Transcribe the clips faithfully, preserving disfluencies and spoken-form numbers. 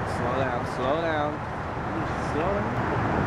Slow down, slow down. Slow down.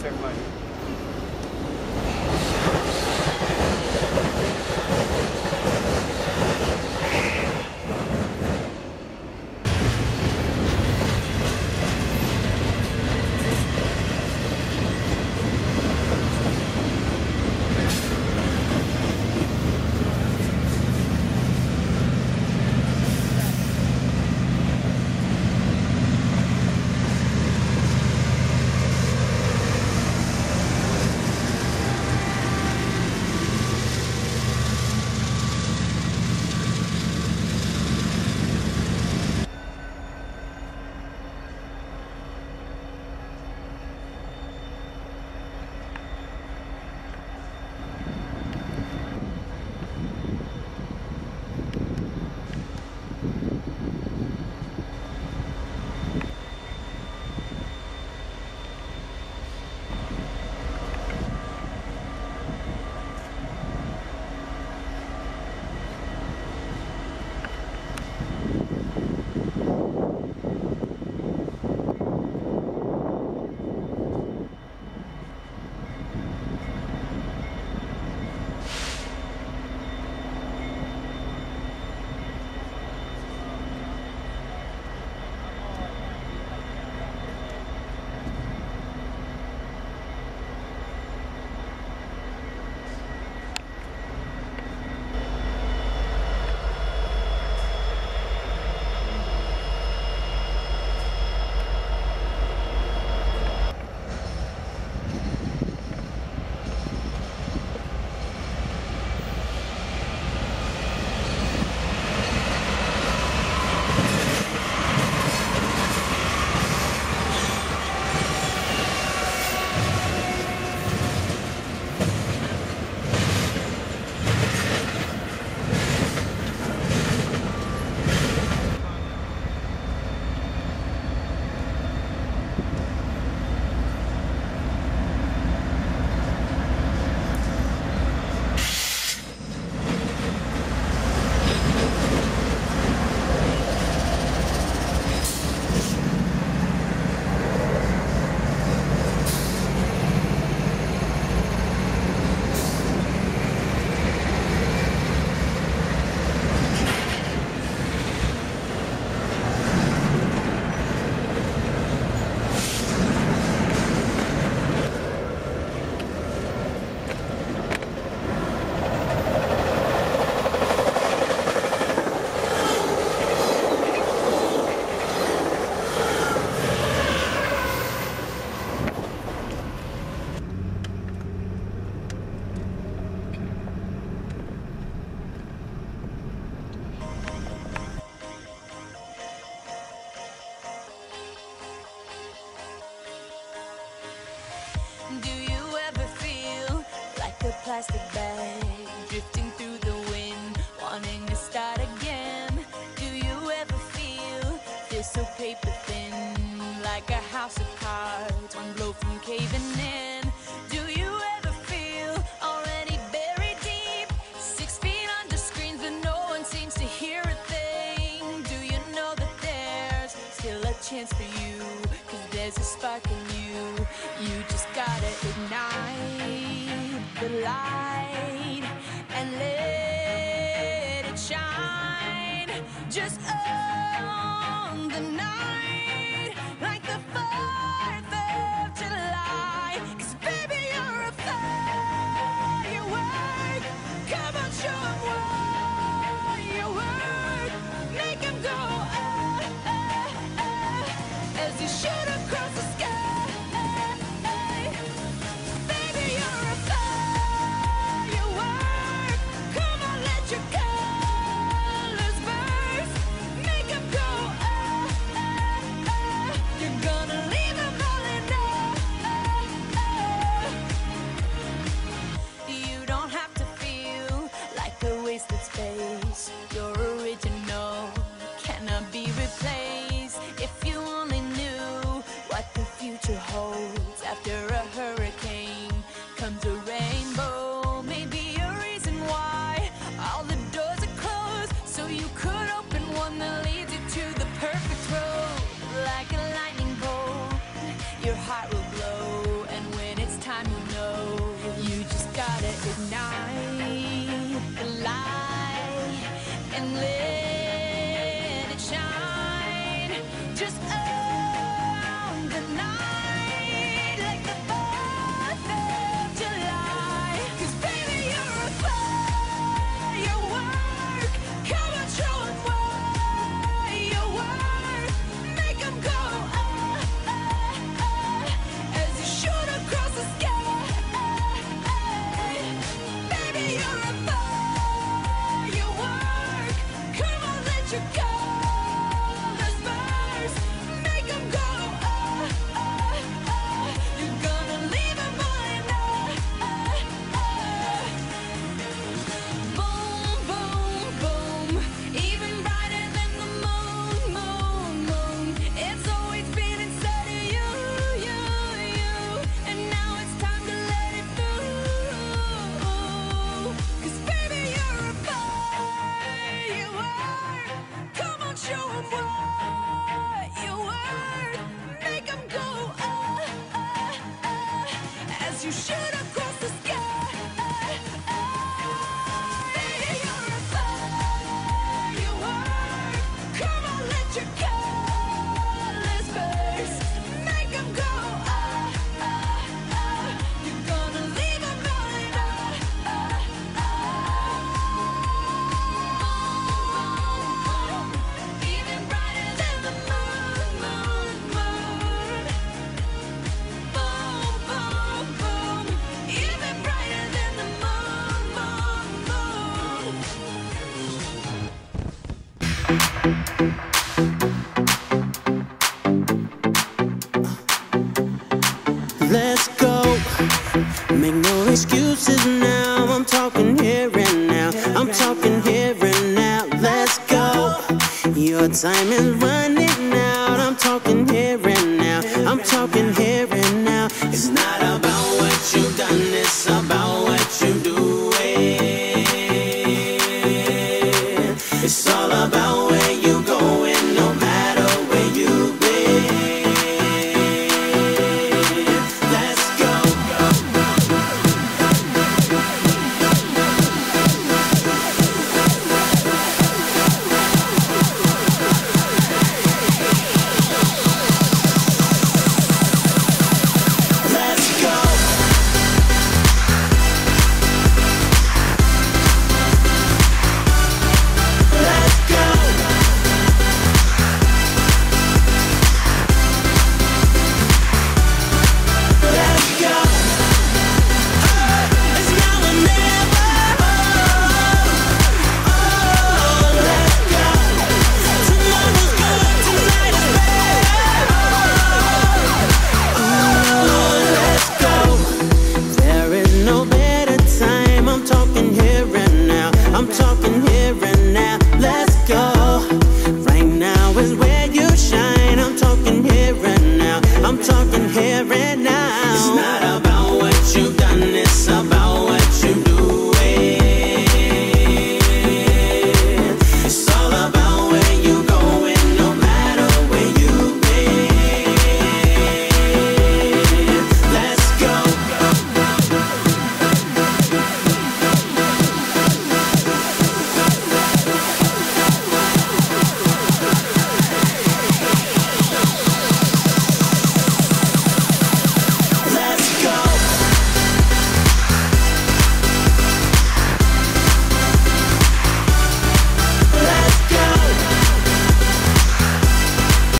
everybody. Plastic bag drifting through the wind, wanting to start again. Do you ever feel this so paper thin, like a house of cards, one blow from caving in? Do you ever feel already buried deep, six feet under screens but no one seems to hear a thing? Do you know that there's still a chance for you, cause there's a spark in you? You just gotta ignite the light and let it shine. Just own the night like the fourth of July. Cause baby, you're a firework. Come on, show 'em what you work. Make 'em go oh, oh, oh, as you shoot across the sky. Space, your original cannot be replaced. If you only knew what the future holds, after a hurricane comes a rainbow. Maybe a reason why all the doors are closed, so you could open one that leads you to the perfect road. Like a lightning bolt, your heart will glow, and when it ignite the light and let it shine. Just own the night like the fourth of July. 'Cause baby, you're a firework. Come on, show 'em what you worth. Make 'em go oh, oh, oh, as you shoot across the sky. Baby, you're a firework. Come on, let your colors burst. Make 'em go oh, oh, oh. You're gonna leave 'em blind. Oh, oh, oh. Boom, boom, boom. Even brighter than the moon, moon, moon. It's always been inside of you, you, you. And now it's time to let it through. 'Cause baby, you're a firework. Come on, show 'em what you're worth. Make 'em go oh, oh, oh, as you shoot across the sky. Baby, you're a firework. Come on, let your colors burst. Make 'em go oh, oh, oh. You're gonna leave 'em blind. Oh, oh, oh. Even brighter than the moon, moon, moon. Boom, boom, boom. Even brighter than the moon, moon, moon. Let's go. Make no excuses now. I'm talking here and now. I'm talking here and now. Let's go. Your time is running out. I'm talking here and now. I'm talking here and now. It's not about